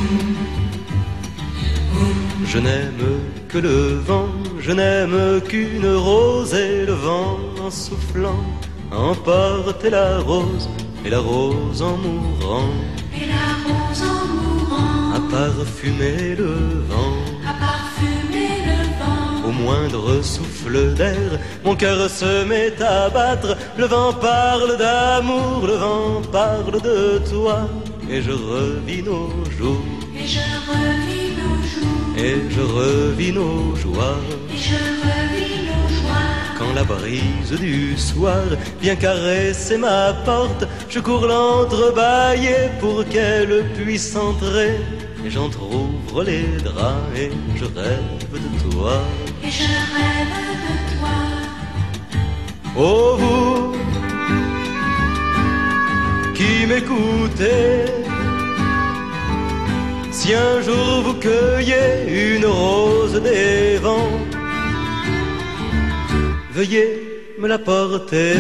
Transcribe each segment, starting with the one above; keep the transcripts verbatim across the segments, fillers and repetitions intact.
Je n'aime que le vent, je n'aime qu'une rose et le vent en soufflant emporte la rose et la rose en mourant, et la rose en mourant, a parfumé le vent, a parfumé le vent. Au moindre souffle d'air, mon cœur se met à battre. Le vent parle d'amour, le vent parle de toi, et je revis nos jours, Et je revis nos jours, et je revis nos joies. et je revis nos joies. Quand la brise du soir vient caresser ma porte, je cours l'entrebâiller pour qu'elle puisse entrer. Et j'entr'ouvre les draps et je rêve de toi. Et je rêve de toi. Oh vous qui m'écoutez, si un jour vous cueillez une rose des vents, veuillez me la porter.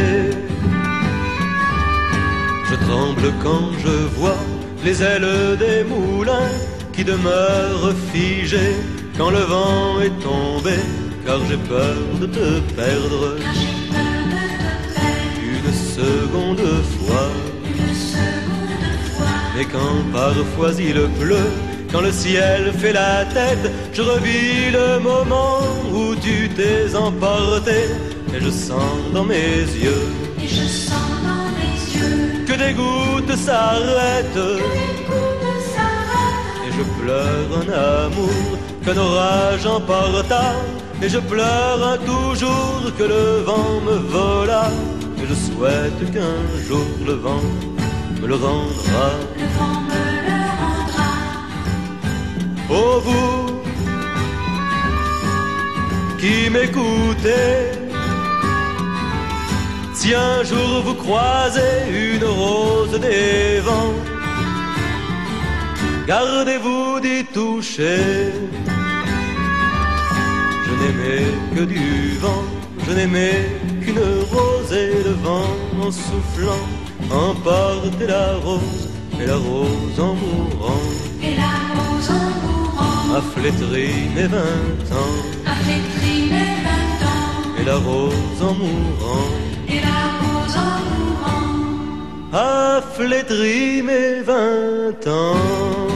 Je tremble quand je vois les ailes des moulins qui demeurent figées quand le vent est tombé, car j'ai peur de te perdre Car j'ai peur de te perdre une seconde fois. une seconde fois. Mais quand parfois il pleut, quand le ciel fait la tête, je revis le moment où tu t'es emporté, et je sens dans mes yeux Et je sens dans mes yeux que des gouttes s'arrêtent, que les gouttes s'arrêtent. et je pleure un amour qu'un orage emporta, et je pleure un toujours que le vent me vola, et je souhaite qu'un jour le vent me le rendra. Le vent me le rendra. Oh vous qui m'écoutez, si un jour vous croisez une rose des vents, gardez-vous d'y toucher. Je n'aimais que du vent, je n'aimais qu'une rose, et le vent en soufflant emportait la rose, et la rose en mourant Et la rose en mourant a flétri mes vingt ans, a flétri mes vingt ans. et la rose en mourant Et la rose en mourant a flétri mes vingt ans.